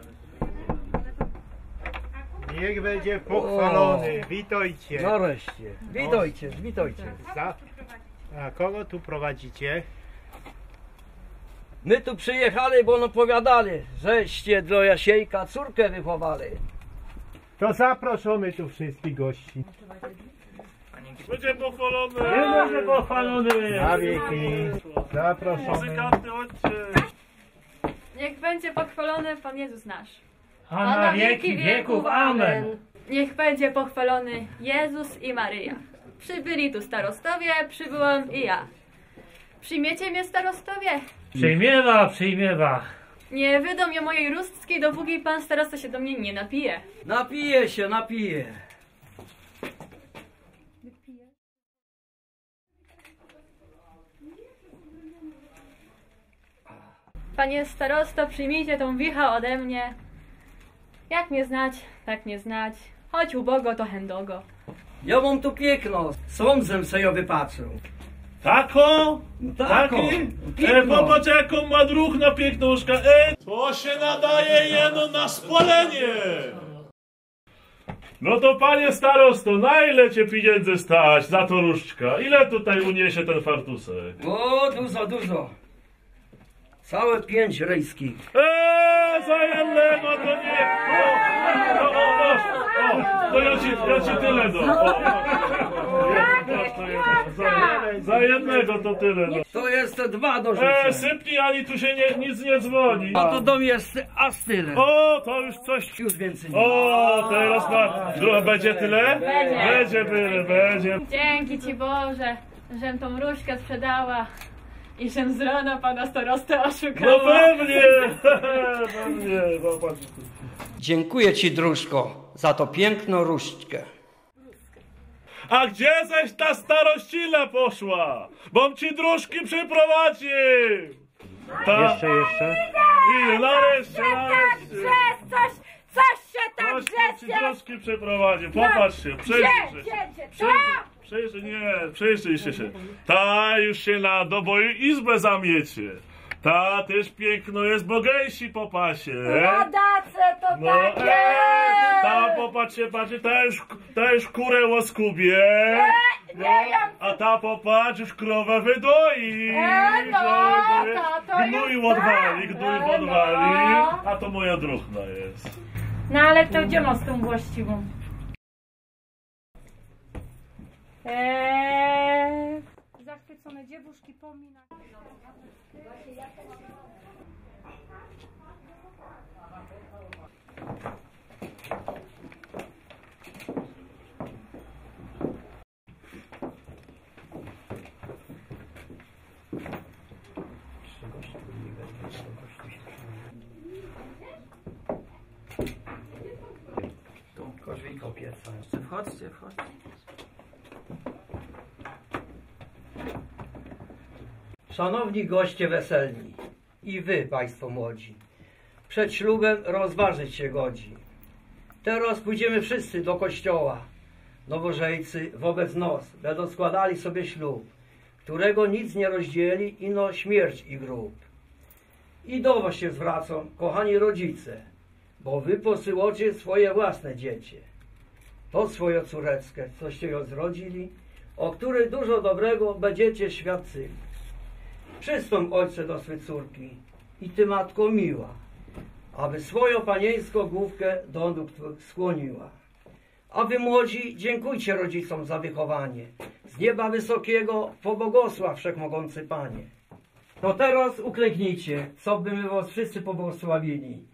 Niech będzie pochwalony. Witajcie. Nareszcie. Witajcie, witajcie. A kogo tu prowadzicie? My tu przyjechali, bo opowiadali, żeście dla Jasiejka córkę wychowali. To zaproszony tu wszystkich gości. Będzie pochwalony! Będzie pochwalony! Na wieki. Zaproszony. Muzykanty, chodźcie! Niech będzie pochwalony Pan Jezus nasz. A na wieki wieków. Amen. Niech będzie pochwalony Jezus i Maryja. Przybyli tu starostowie, przybyłam i ja. Przyjmiecie mnie starostowie? Przyjmiewa. Nie wydą mnie mojej róstki, dopóki Pan starosta się do mnie nie napije. Napije się, napije. Panie starosto, przyjmijcie tą wichę ode mnie. Jak mnie znać, tak mnie znać. Choć ubogo, to chędogo. Ja mam tu piękno, słońcem se ją wypatrzył. Tako? Tako. Piękno. Popatrz jaką ma druh na pięknuszka. To się nadaje jeno na spalenie. No to panie starosto, na ile cię pieniędzy stać za to różdżka? Ile tutaj uniesie ten fartusek? O, dużo, dużo. Całe 5 rejskich. Za jednego to nie. To ja ci tyle dam. Za jednego to tyle. No. To jest 2 do rzucenia. Sypnij, ani tu się nic nie dzwoni. A to dom jest aż tyle. O, to już coś. Już więcej nie. O, teraz będzie tyle? Będzie byle, będzie. Dzięki Ci Boże, żem tą różkę sprzedała i żem z rana Pana starostę oszukała. No pewnie. Pewnie. Zobacz. Dziękuję Ci, dróżko, za to piękną różdżkę. A gdzie zaś ta starościna poszła? Bom ci dróżki przyprowadził. Jeszcze. I nareszcie. Coś się tam Coś ci drzecie! dróżki przyprowadził. Popatrz się, przyjrzyj się. Ta już się na doboju izbę zamiecie. Ta też piękno jest, bo gęsi po pasie. Ladace to No, takie! ta popatrzcie, ta już kurę łoskubie. A ta popatrz, już krowę wydoi. Gnój odwali, a to moja druhna jest. No ale to gdzie ma z tą właściwą? Zachwycone dziewuszki pomina. Koźwiko pieca. Wchodźcie. Szanowni goście weselni i wy, państwo młodzi, przed ślubem rozważyć się godzi. Teraz pójdziemy wszyscy do kościoła. Nowożejcy wobec nos będą składali sobie ślub, którego nic nie rozdzieli, ino śmierć i grób. I do was się zwracam, kochani rodzice, bo wy posyłocie swoje własne dziecię. To swoją córeczkę, coście ją zrodzili, o której dużo dobrego będziecie świadczyli. Przystąp, ojcze, do swej córki i ty, matko miła, aby swoją panieńską główkę do nóg skłoniła. A wy młodzi, dziękujcie rodzicom za wychowanie. Z nieba wysokiego pobłogosław wszechmogący Panie. To teraz uklęknijcie, co by my was wszyscy pobłogosławili.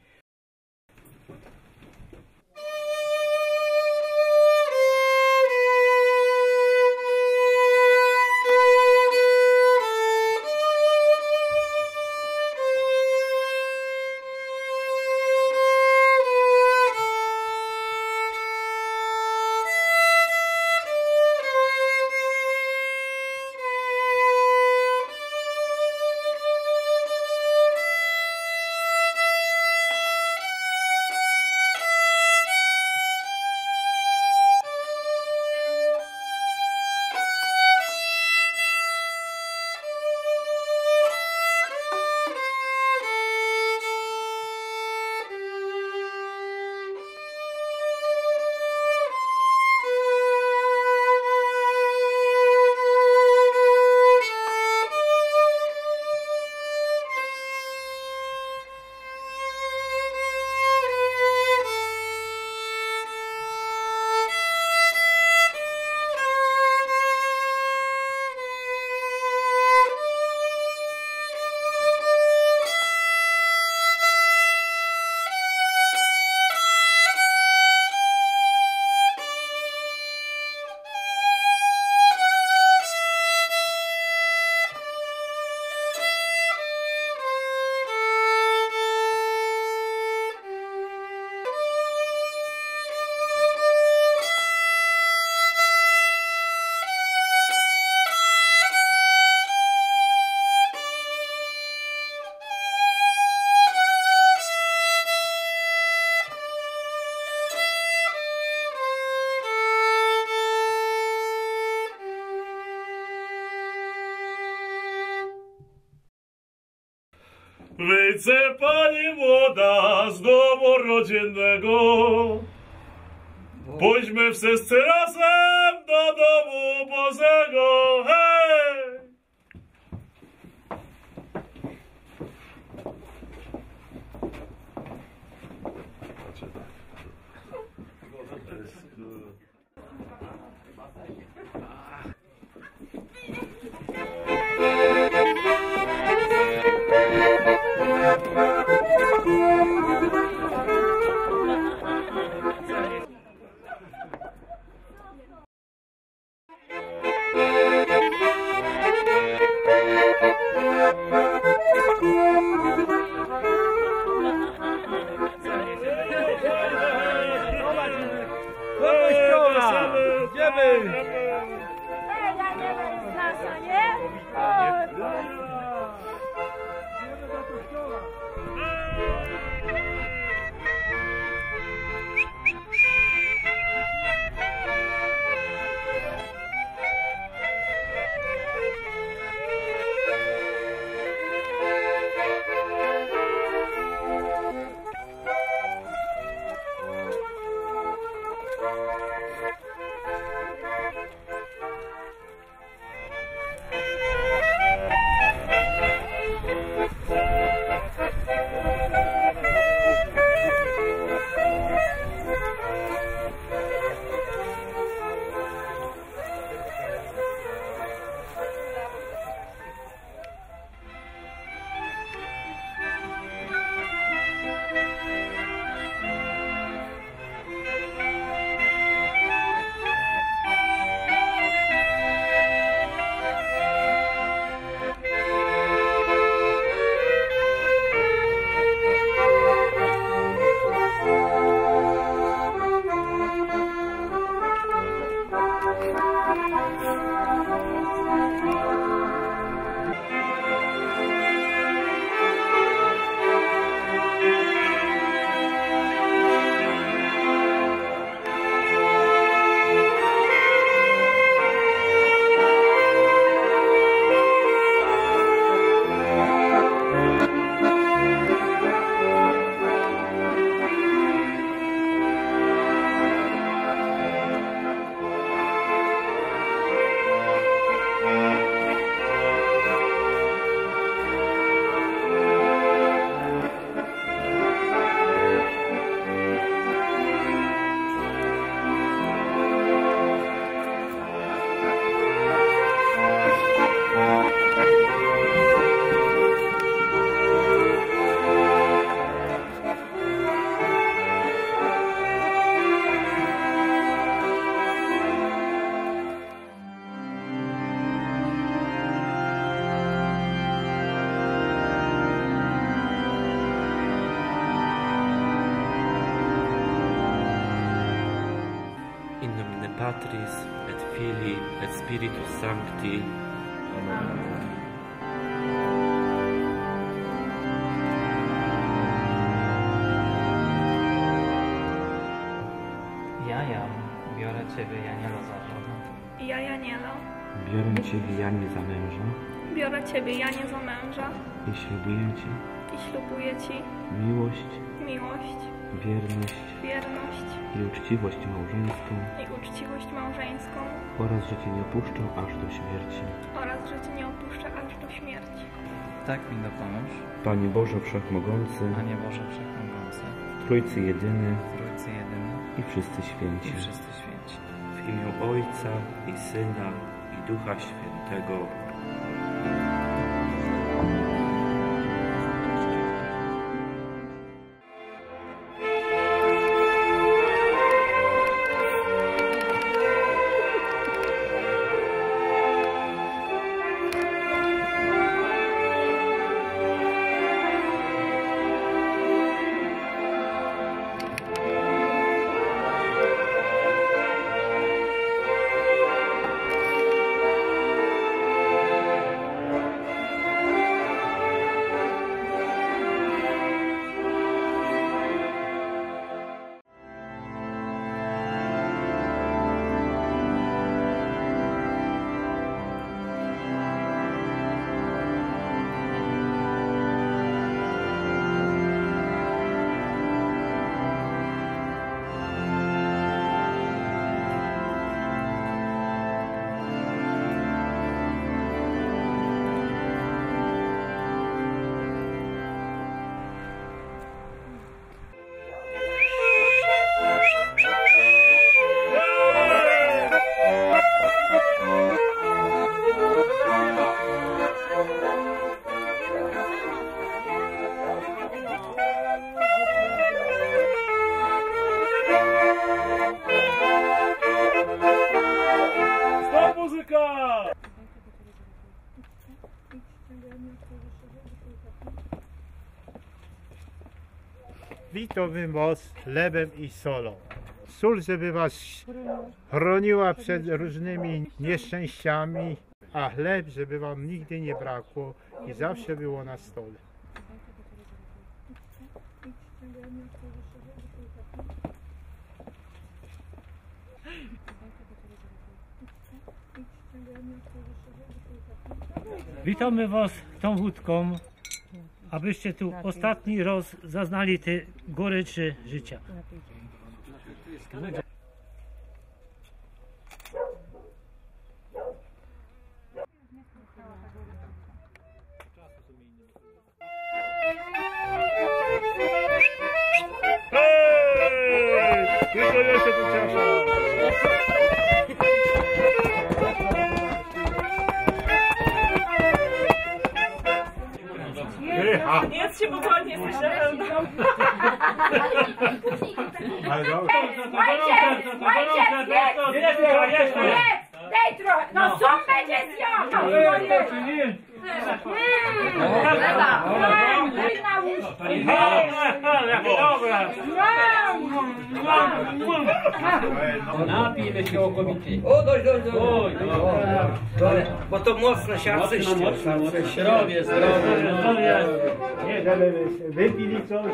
Przyjdźcie pani młoda z domu rodzinnego. Pójdźmy wszyscy razem do domu Bożego. Hej! Patris et Filii et Spiritus Sancti. Ja biorę Ciebie, Janielo, za żonę. Ja, Janielo, Biorę Ciebie, Janie, za męża biorę Ciebie, Janie, za męża i ślubuję Ci i ślubuję Ci miłość, miłość, wierność wierność i uczciwość małżeńską i uczciwość małżeńską oraz, że Cię nie opuszczę aż do śmierci. oraz, że Cię nie opuszczę aż do śmierci. Tak mi dopomóż, Panie Boże Wszechmogący, Panie Boże Wszechmogący, Trójcy Jedyny Trójcy Jedyny i wszyscy święci. i wszyscy święci. W imię Ojca i Syna i Ducha Świętego. Witowy most chlebem i solą. Sól, żeby was chroniła przed różnymi nieszczęściami, a chleb, żeby wam nigdy nie brakło i zawsze było na stole. Witamy was tą wódką, abyście tu ostatni raz zaznali te goryczy życia. Hej! Tylko ja się tu cieszę. Jest się pogodnie, słyszę. Ale dobra. Daj trochę, no co będzie zjadł? Napijmy się okomity. O, dość. Bo to mocno siarcyście. Zdrowie, zdrowie. Nie, żeby wypili coś.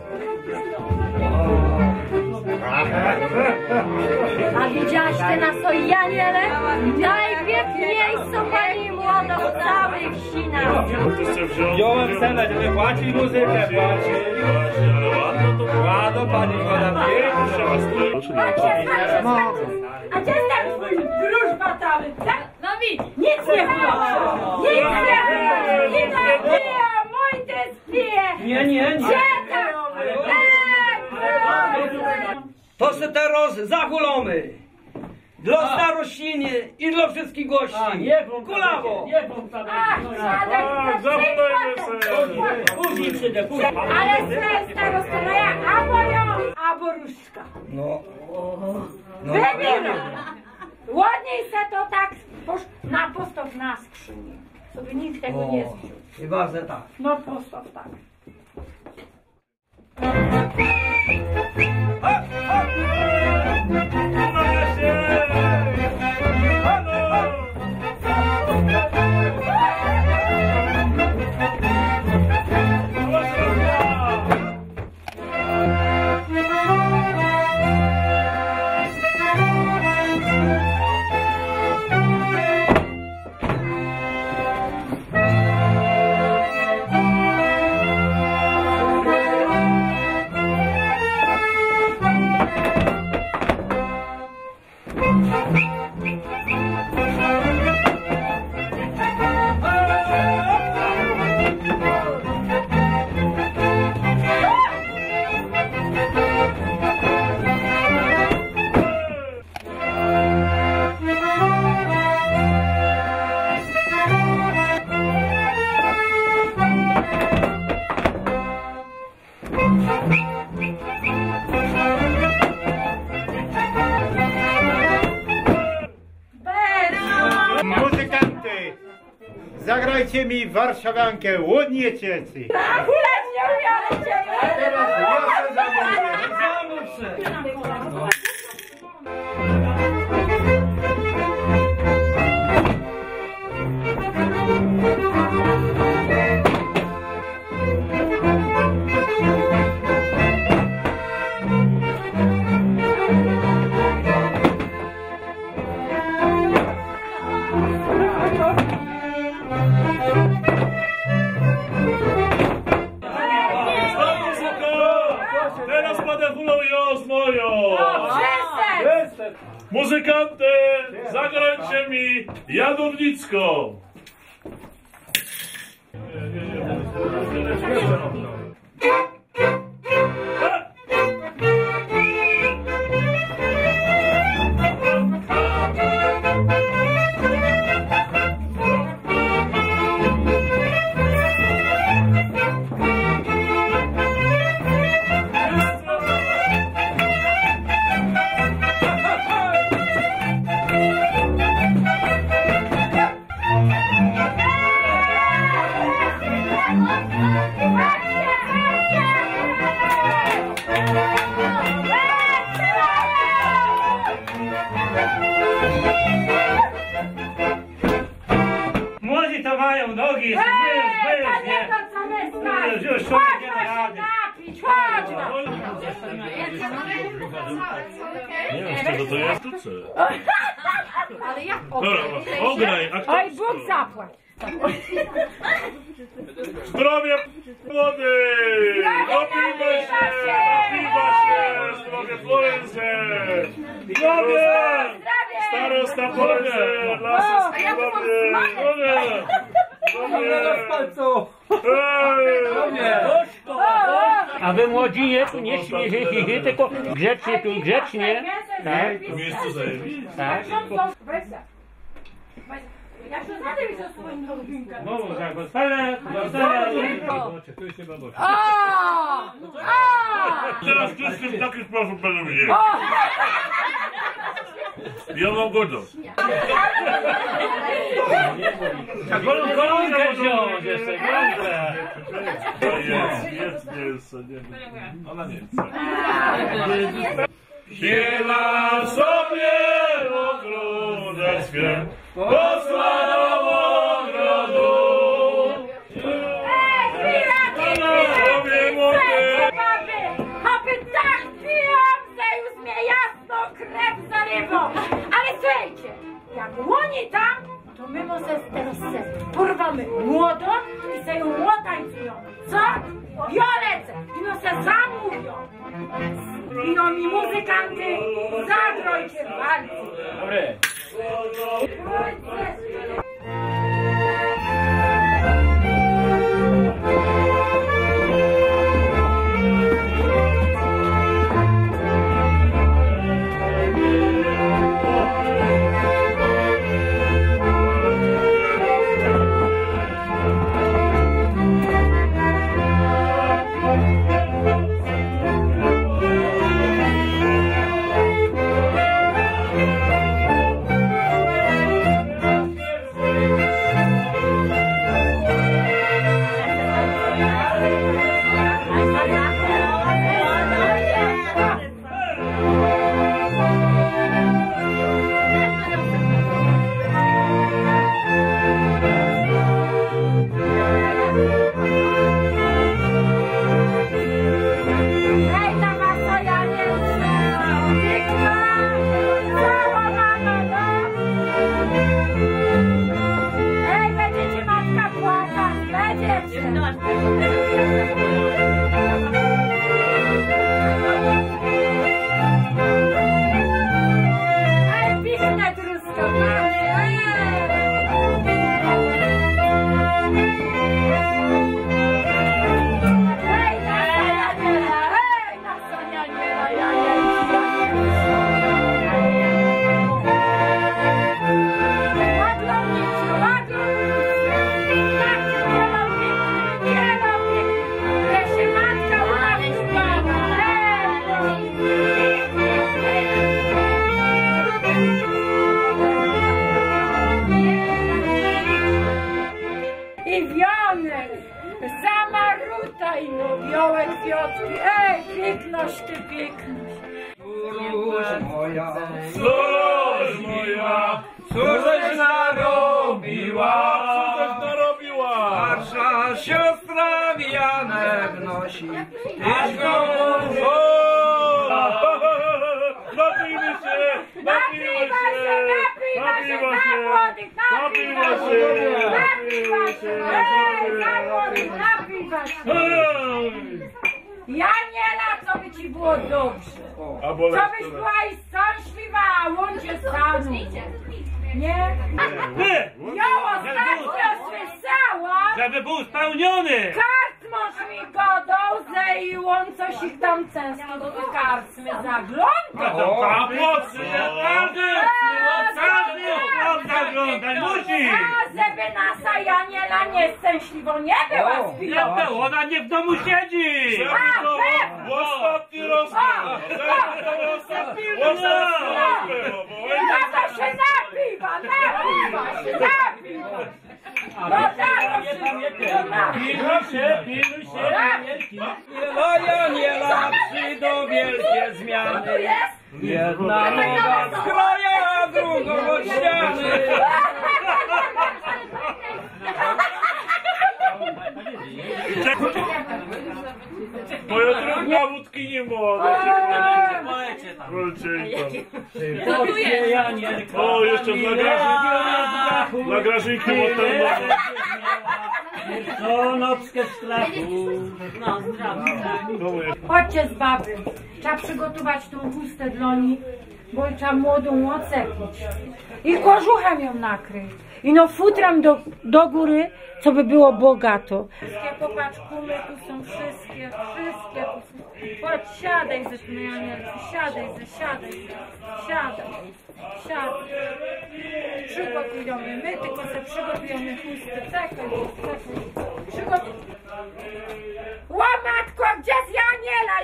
A widziałaś te nasojaniele? Najpiękniejszą pani młodą w całej wsi nas. Wziąłem cenę, żeby płacić muzykę, Ładno pani pana A gdzie jest ten twój drużba cały? No widz. Nic nie było! Nic nie było! Nie napija! Mój ty spije! Nie. Gdzie tam? To se teraz zachulamy. Dla starościnie i dla wszystkich gości. Kulawo! Później przyjdę, później. Ale słuchaj, starosta, no jak albo ją, albo różdżka. No. Wybieram. Ładniej se to tak na postaw na skrzynię. Sobie nikt tego nie zrzucił. Chyba, że tak. No postaw tak. Muzykanty, zagrajcie mi warszawiankę Łodnieciecy. Tak, nie umiałem cię. A teraz ja się zamówię. Teraz będę hulał ją z moją. Muzykanty, zagrajcie mi Jadownicką. Thank you. Nie wiem, z czego to jest. Ale jak Dobra, ograj, a kto? Oj, Bóg zapłać. Zdrowie młody! Napijmy się! Napiwa się! Zdrowie Polsce! Zdrowie! Starosta Polsce! Lasy zdrowie! Zdrowie! A wy młodzi nie, tu nie śmiejecie, tylko grzecznie, tu grzecznie. Tak? To miejsce zajęli? Tak. Ja się zadaj za swoim rodzinkiem. No, tak, wesele. Teraz wszyscy w taki sposób będą widzieli. Ja mam godność. Golonkę wziąć jeszcze, golonkę. Jest, nie. Ona nie chce. Śpiewa sobie ogródek świat, posła do ogrodu. Aby tak piłam, że już mnie jasno krew zarywa. Ale słuchajcie, jak łoni tam, to my może teraz porwamy młodą i se ją młotańcują. Co? Violecę! I no se zamówią. I no mi muzykanty zagrojcie walcy. Dobre. Piękność ty, piękność. Cóż moja, cóżeś narobiła? Cóżeś narobiła? Nasza siostra wianę wnosi. Napijmy się! Napijmy się! Napijmy się! Janiela, co by ci było dobrze? Co byś była i szczęśliwa, a łącznie stanu. Nie? Ja ostatnio słyszałam, żeby był spełniony. Karczmasz mi godał, że i on coś ich tam często do tej karczmy zaglądał. A mocny, każdy zaglądać musi. A żeby nasza Janiela nieszczęśliwo nie była z piłą. Nie było, ona nie w domu siedzi. Ostatni rozpływ! No to się napiwa się. No tak, Piluj się. Janiela przyjdą wielkie zmiany. Jedna noga z kraja, a drugą od ściany. Moja druga wódki nie mogę. Chodźcie, Janielka. O, jeszcze dla Grażynki Motornowej. No, nockę w strachu. No, chodźcie z baby. Trzeba przygotować tą chustę dla niej, bo trzeba młodą ocepić. I kożuchem ją nakryć. I no futrem do góry, co by było bogato. Wszystkie popatrz, kumy, tu są wszystkie tu są. Chodź, siadaj ze tu, Janielku, siadaj. Przygotujemy, my tylko sobie przygotujemy chustę. Czekaj. Łamatko, gdzie jest Janiela?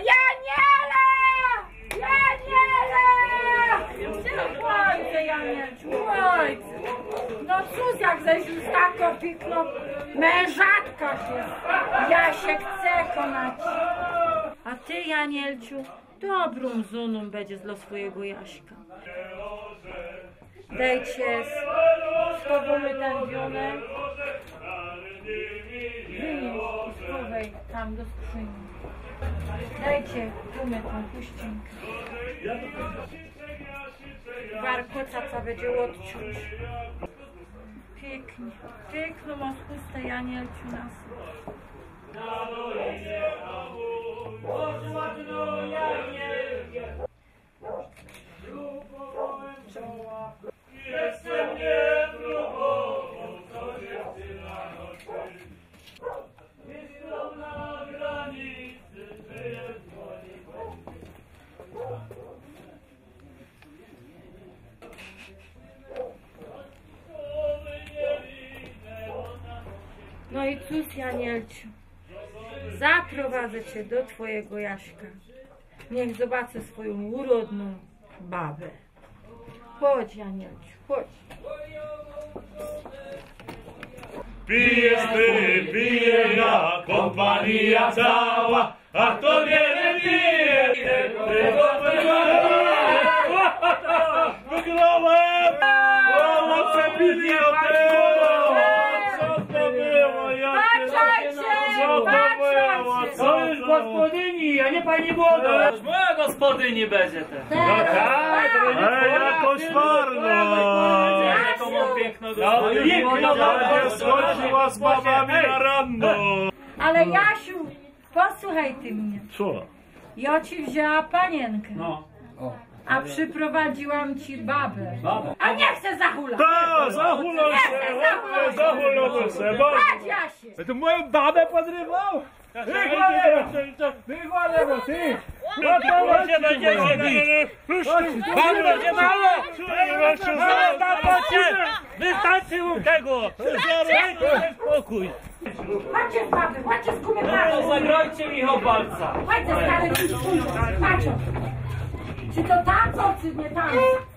Ojcze, Janielciu, ojcze. No cóż, jak żeś już taką pikną mężatka się. Ja się chcę konać. A ty, Janielciu, dobrą żoną będziesz dla swojego Jaśka. Dajcie schowamy ten dzionek. Wynieś i schowaj tam do skrzyni. Dajcie umyć tą puścinkę. Warkoca co będzie odciąć. Pięknie, piękną masz chustę, Janielciu, nas. Jestem niewróbową, to dziewczyna nocy. Wyszłam na granicy, żyję w moim No i cóż, Janielciu, zaprowadzę cię do twojego Jaśka. Niech zobaczę swoją urodną babę. Chodź, Janielciu, chodź. Pijesz ty, piję ja, kompania cała, a kto nie pije, tego wygrałem! O, przepili o tego! Co to było? To już gospodyni, a nie pani młoda. Moja gospodyni będzie ten. No tak, jakoś marno! Jaką mam piękną gospodynię. Nie skończyła z babami na ranno! Ale Jasiu, posłuchaj ty mnie. Co? Ja ci wzięła panienkę. No. A przyprowadziłam ci babę. A nie chcę zahulać. Tak, zahulał się, zahulał się. Chodź, Jasiu. To moją babę podrywał? Wygładę, ty! Wystarczy mu tego! Dajcie spokój! Chodźcie z baby, chodźcie z kumy. Zagrajcie Michał Balca. Chodźcie, stary, patrzą. Czy to taco, czy nie taco?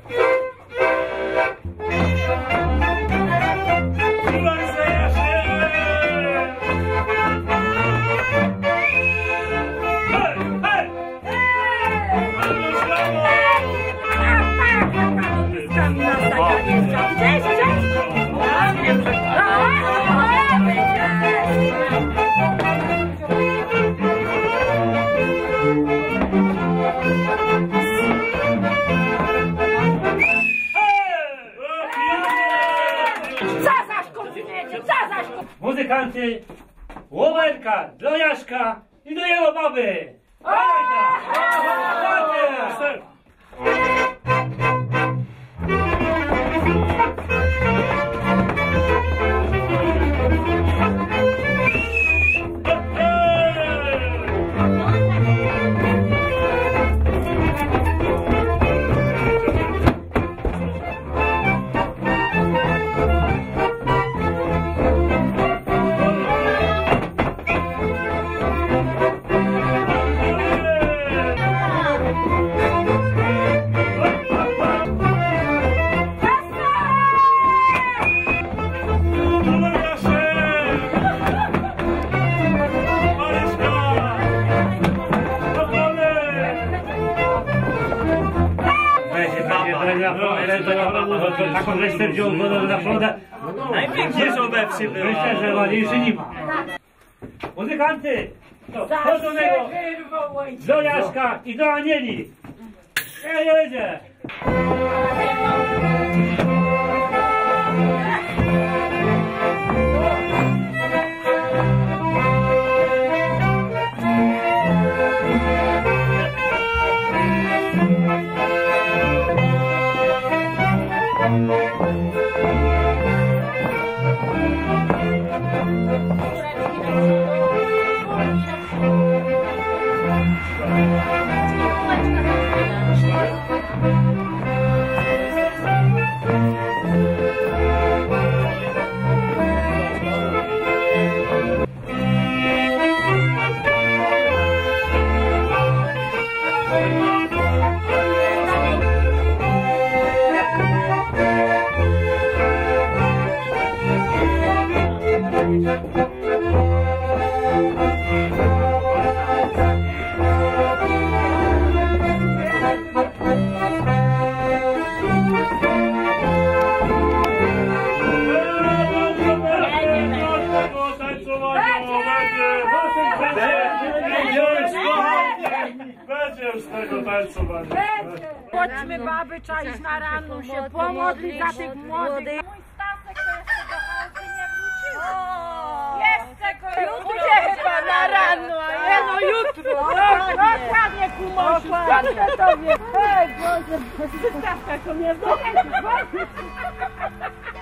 Cześć, cześć! Muzykanty, łomerka dla Jaszka i do jego baby! Taką żeś sobie wziął wodę na prądę. Najpiękniejszą we wsi była. Myślę, że ładniejszy nie ma. Muzykanty! Do Jaszka i do Anieli! jedzie! Będziesz z tego tańcowania. Chodźmy baby, czaić na rano się pomodlić za tych młodych. Mój Stasek to jeszcze do chaty nie wrócił. Jeszcze go jutro chyba na rano, a nie no jutro. Dokładnie kumosiu, skąd to wie? Ej, Boże, Stawka to nie